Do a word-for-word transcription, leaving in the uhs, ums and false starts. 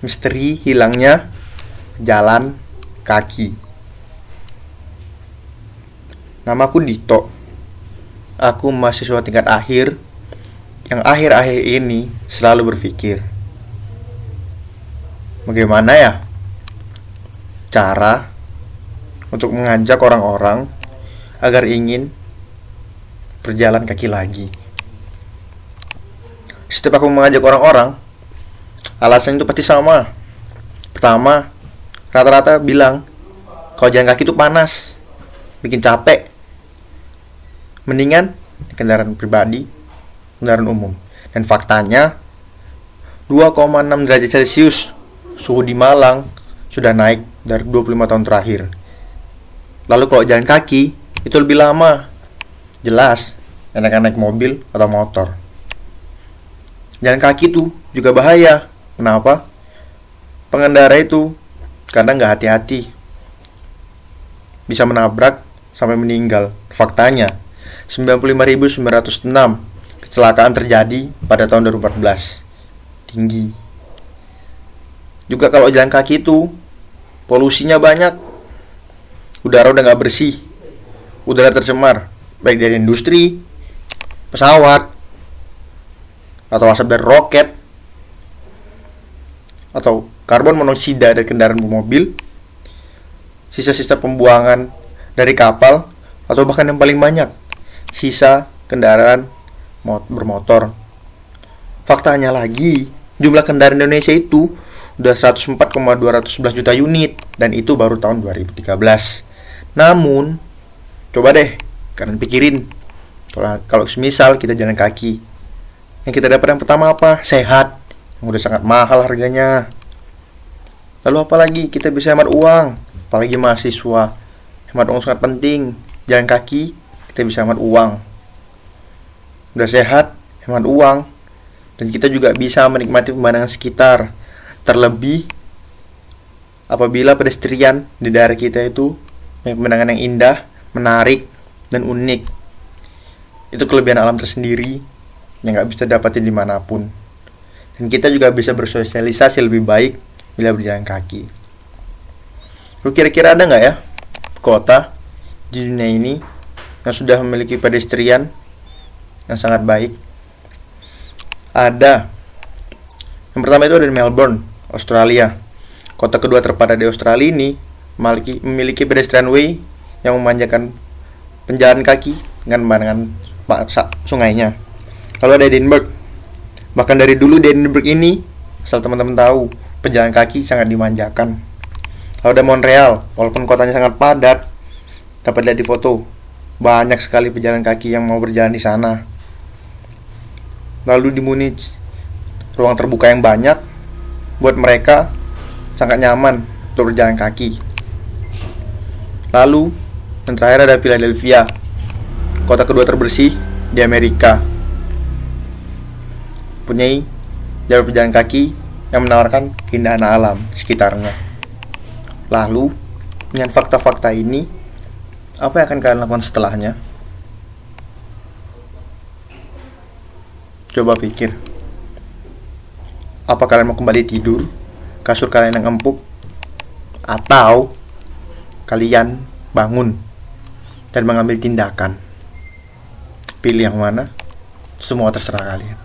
misteri hilangnya jalan kaki. Namaku Dito. Aku mahasiswa tingkat akhir yang akhir-akhir ini selalu berpikir, bagaimana ya cara untuk mengajak orang-orang agar ingin berjalan kaki lagi. Setiap aku mengajak orang-orang, alasan itu pasti sama. Pertama, rata-rata bilang kalau jalan kaki itu panas, bikin capek, mendingan kendaraan pribadi, kendaraan umum. Dan faktanya dua koma enam derajat Celcius suhu di Malang sudah naik dari dua puluh lima tahun terakhir. Lalu kalau jalan kaki itu lebih lama. Jelas enakan naik mobil atau motor. Jalan kaki itu juga bahaya. Kenapa? Pengendara itu kadang nggak hati-hati, bisa menabrak sampai meninggal. Faktanya sembilan puluh lima ribu sembilan ratus enam kecelakaan terjadi pada tahun dua ribu empat belas. Tinggi. Juga kalau jalan kaki itu polusinya banyak. Udara udah nggak bersih, udara tercemar, baik dari industri, pesawat, atau asap dari roket, atau karbon monoksida dari kendaraan bermobil, sisa-sisa pembuangan dari kapal, atau bahkan yang paling banyak, sisa kendaraan bermotor. Faktanya lagi, jumlah kendaraan Indonesia itu udah seratus empat koma dua sebelas juta unit, dan itu baru tahun dua ribu tiga belas. Namun, coba deh kalian pikirin, kalau, kalau semisal kita jalan kaki, yang kita dapat yang pertama apa? Sehat, yang udah sangat mahal harganya. Lalu apalagi kita bisa hemat uang, apalagi mahasiswa, hemat uang sangat penting. Jalan kaki kita bisa hemat uang, udah sehat, hemat uang, dan kita juga bisa menikmati pemandangan sekitar. Terlebih apabila pedestrian di daerah kita itu pemandangan yang indah, menarik, dan unik. Itu kelebihan alam tersendiri yang gak bisa dapatin dimanapun. Dan kita juga bisa bersosialisasi lebih baik bila berjalan kaki. Lu kira-kira ada gak ya kota di dunia ini yang sudah memiliki pedestrian yang sangat baik? Ada. Yang pertama itu ada di Melbourne, Australia. Kota kedua terpadat di Australia ini memiliki, memiliki pedestrian way yang memanjakan penjalan kaki dengan pemandangan sungainya. Lalu ada Edinburgh. Bahkan dari dulu di Edinburgh ini, asal teman-teman tahu, pejalan kaki sangat dimanjakan. Lalu ada Montreal, walaupun kotanya sangat padat, dapat lihat di foto, banyak sekali pejalan kaki yang mau berjalan di sana. Lalu di Munich, ruang terbuka yang banyak buat mereka sangat nyaman untuk berjalan kaki. Lalu yang terakhir ada Philadelphia, kota kedua terbersih di Amerika, punya jalur pejalan kaki yang menawarkan keindahan alam sekitarnya. Lalu dengan fakta-fakta ini, apa yang akan kalian lakukan setelahnya? Coba pikir. Apa kalian mau kembali tidur, kasur kalian yang empuk, atau kalian bangun dan mengambil tindakan? Pilih yang mana? Semua terserah kalian.